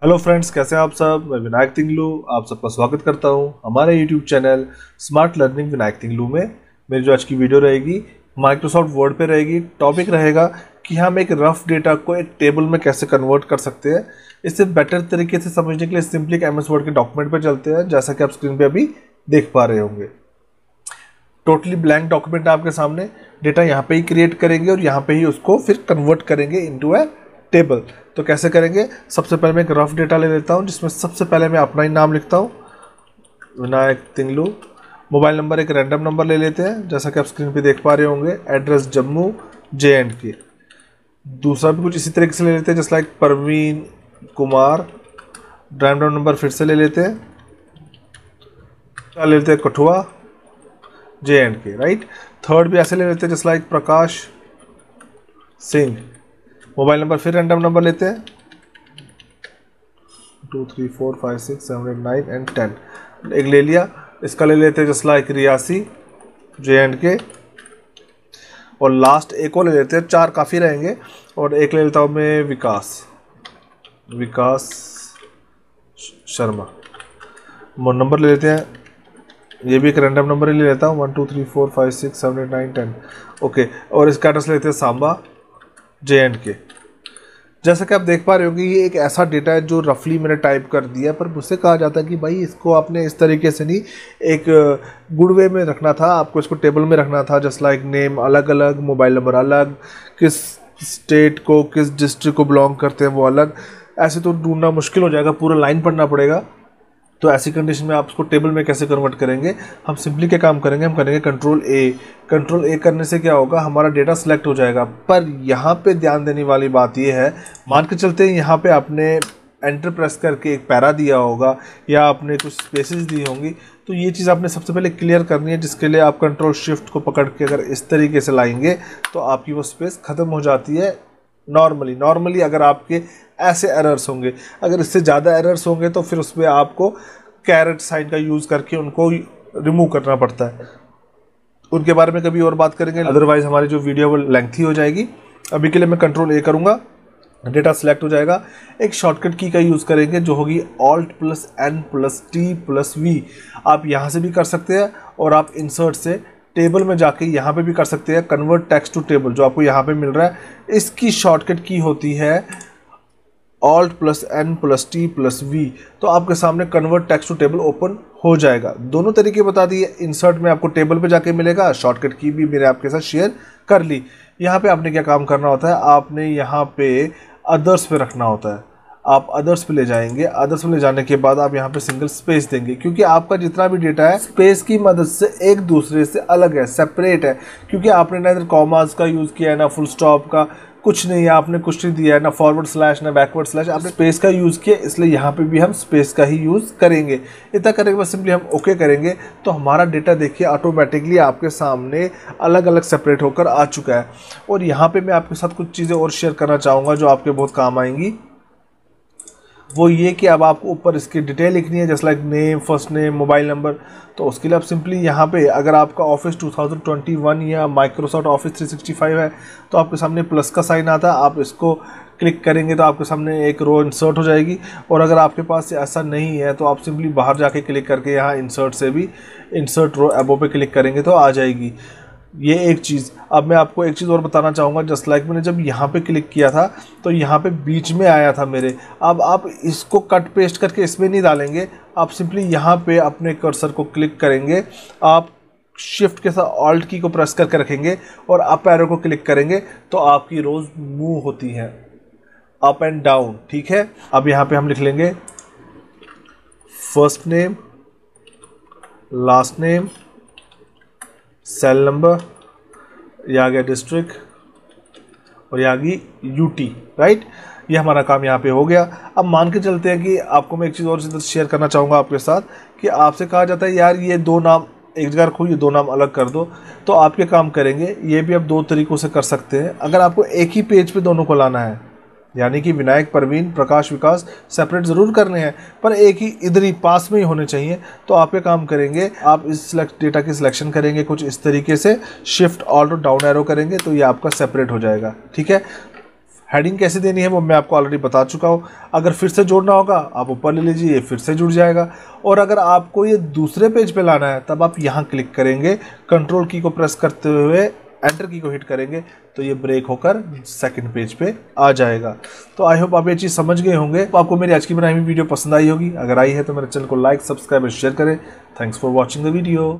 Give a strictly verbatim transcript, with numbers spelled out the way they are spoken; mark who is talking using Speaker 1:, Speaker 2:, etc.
Speaker 1: Hello friends, कैसे हैं आप सब। मैं विनायक तिंगलू आप सबका स्वागत करता हूं हमारे YouTube channel smart learning Vinayak Tinglu में। मेरी जो आज की वीडियो रहेगी माइक्रोसॉफ्ट वर्ड पे रहेगी। टॉपिक रहेगा कि हम एक रफ डेटा को एक टेबल में कैसे कन्वर्ट कर सकते हैं। इससे बेटर तरीके से समझने के लिए सिंपली एक एम एस वर्ड के डॉक्यूमेंट पर चलते हैं, जैसा कि आप स्क्रीन पर अभी देख पा रहे होंगे। टोटली ब्लैंक डॉक्यूमेंट आपके सामने, डेटा यहाँ पे ही क्रिएट करेंगे और यहाँ पे ही उसको फिर कन्वर्ट करेंगे इनटू ए टेबल। तो कैसे करेंगे, सबसे पहले मैं एक रफ डेटा ले लेता हूँ जिसमें सबसे पहले मैं अपना ही नाम लिखता हूँ, विनायक तिंगलू। मोबाइल नंबर एक रैंडम नंबर ले लेते हैं, जैसा कि आप स्क्रीन पे देख पा रहे होंगे। एड्रेस जम्मू जे एंड के। दूसरा भी कुछ इसी तरीके से ले लेते हैं, जैसे like Parveen Kumar. Random number फिर से ले लेते हैं, ले लेते हैं Kathua J and K, right. Third भी ऐसे ले लेते हैं, जैसे like Prakash Singh. Mobile number फिर रैंडम नंबर लेते हैं, two three four five six seven eight nine and ten. एक ले लिया, इसका ले लेते हैं just like Reasi J and K. और लास्ट एक और ले लेते हैं, चार काफ़ी रहेंगे। और एक ले लेता हूँ मैं विकास विकास शर्मा। नंबर ले लेते हैं, ये भी एक रैंडम नंबर ही ले लेता हूँ, one two three four five six seven eight nine ten. Okay, और इसका एड्रेस लेते हैं सांबा जे एंड के। जैसा कि आप देख पा रहे हो कि ये एक ऐसा डेटा है जो रफली मैंने टाइप कर दिया, पर मुझसे कहा जाता है कि भाई इसको आपने इस तरीके से नहीं, एक गुड वे में रखना था, आपको इसको टेबल में रखना था। जस्ट लाइक नेम अलग अलग, मोबाइल नंबर अलग, किस स्टेट को किस डिस्ट्रिक्ट को बिलोंग करते हैं वो अलग। ऐसे तो ढूंढना मुश्किल हो जाएगा, पूरा लाइन पढ़ना पड़ेगा। तो ऐसी कंडीशन में आप उसको टेबल में कैसे कन्वर्ट करेंगे, हम सिंपली क्या काम करेंगे, हम करेंगे कंट्रोल ए। कंट्रोल ए करने से क्या होगा, हमारा डेटा सिलेक्ट हो जाएगा। पर यहाँ पे ध्यान देने वाली बात ये है, मान के चलते हैं यहाँ पे आपने एंटर प्रेस करके एक पैरा दिया होगा या आपने कुछ स्पेसेस दी होंगी, तो ये चीज़ आपने सबसे पहले क्लियर करनी है, जिसके लिए आप कंट्रोल शिफ्ट को पकड़ के अगर इस तरीके से लाएंगे तो आपकी वो स्पेस ख़त्म हो जाती है। नॉर्मली नॉर्मली अगर आपके ऐसे एरर्स होंगे, अगर इससे ज़्यादा एरर्स होंगे तो फिर उसमें आपको कैरेट साइन का यूज़ करके उनको रिमूव करना पड़ता है। उनके बारे में कभी और बात करेंगे, अदरवाइज हमारी जो वीडियो वो लेंथी हो जाएगी। अभी के लिए मैं कंट्रोल ए करूँगा, डेटा सिलेक्ट हो जाएगा। एक शॉर्टकट की का यूज़ करेंगे जो होगी alt plus N plus T plus V. आप यहाँ से भी कर सकते हैं और आप इंसर्ट से टेबल में जाके यहाँ पे भी कर सकते हैं। कन्वर्ट टेक्स्ट टू टेबल जो आपको यहाँ पे मिल रहा है, इसकी शॉर्टकट की होती है alt plus N plus T plus V. तो आपके सामने convert text to table open हो जाएगा। दोनों तरीके बता दिए, इंसर्ट में आपको टेबल पे जाके मिलेगा, शॉर्टकट की भी मैंने आपके साथ शेयर कर ली। यहाँ पे आपने क्या काम करना होता है, आपने यहाँ पे अदर्स पे रखना होता है। आप अदर्स पे ले जाएंगे, अदर्स पे ले जाने के बाद आप यहाँ पे सिंगल स्पेस देंगे, क्योंकि आपका जितना भी डेटा है स्पेस की मदद से एक दूसरे से अलग है, सेपरेट है। क्योंकि आपने ना इधर कॉमास का यूज़ किया है ना फुल स्टॉप का, कुछ नहीं है, आपने कुछ नहीं दिया है, ना फॉरवर्ड स्लैश ना बैकवर्ड स्लैश, आपने स्पेस का यूज़ किया, इसलिए यहाँ पे भी हम स्पेस का ही यूज़ करेंगे। इतना करने के बाद सिंपली हम ओके करेंगे तो हमारा डेटा देखिए ऑटोमेटिकली आपके सामने अलग अलग सेपरेट होकर आ चुका है। और यहाँ पे मैं आपके साथ कुछ चीज़ें और शेयर करना चाहूँगा जो आपके बहुत काम आएंगी। वो ये कि अब आपको ऊपर इसकी डिटेल लिखनी है, जैसे like name, first name, mobile number. तो उसके लिए आप सिंपली यहाँ पे, अगर आपका Office two thousand twenty one या Microsoft Office three sixty five है तो आपके सामने प्लस का साइन आता है, आप इसको क्लिक करेंगे तो आपके सामने एक रो इंसर्ट हो जाएगी। और अगर आपके पास ऐसा नहीं है तो आप सिंपली बाहर जाके क्लिक करके यहाँ इंसर्ट से भी इंसर्ट रो एबो पे क्लिक करेंगे तो आ जाएगी। ये एक चीज़। अब मैं आपको एक चीज़ और बताना चाहूँगा, जस्ट लाइक मैंने जब यहाँ पे क्लिक किया था तो यहाँ पे बीच में आया था मेरे। अब आप इसको कट पेस्ट करके इसमें नहीं डालेंगे, आप सिंपली यहाँ पे अपने कर्सर को क्लिक करेंगे, आप शिफ्ट के साथ ऑल्ट की को प्रेस करके रखेंगे और अप एरो को क्लिक करेंगे तो आपकी रोज मूव होती हैं अप एंड डाउन, ठीक है। अब यहाँ पे हम लिख लेंगे first name, last name, cell number, ये आ गया डिस्ट्रिक्ट और ये आ गई यूटी, राइट। ये हमारा काम यहाँ पे हो गया। अब मान के चलते हैं कि आपको मैं एक चीज़ और शेयर करना चाहूँगा आपके साथ कि आपसे कहा जाता है यार ये दो नाम एक जगह रखो, ये दो नाम अलग कर दो। तो आप ये काम करेंगे, ये भी आप दो तरीक़ों से कर सकते हैं। अगर आपको एक ही पेज पे दोनों को लाना है, यानी कि विनायक, परवीन, प्रकाश, विकास सेपरेट ज़रूर करने हैं पर एक ही इधर ही पास में ही होने चाहिए, तो आप ये काम करेंगे, आप इस सिलेक्ट डेटा की सिलेक्शन करेंगे कुछ इस तरीके से, शिफ्ट ऑल्ट और डाउन एरो करेंगे तो ये आपका सेपरेट हो जाएगा, ठीक है। हेडिंग कैसे देनी है वो मैं आपको ऑलरेडी बता चुका हूँ। अगर फिर से जोड़ना होगा आप ऊपर ले लीजिए, ये फिर से जुड़ जाएगा। और अगर आपको ये दूसरे पेज पे लाना है तब आप यहाँ क्लिक करेंगे, कंट्रोल की को प्रेस करते हुए एंटर की को हिट करेंगे तो ये ब्रेक होकर सेकंड पेज पे आ जाएगा। तो आई होप आप ये चीज़ समझ गए होंगे। तो आपको मेरी आज की बनाई हुई वीडियो पसंद आई होगी। अगर आई है तो मेरे चैनल को लाइक, सब्सक्राइब और शेयर करें। Thanks for watching the video.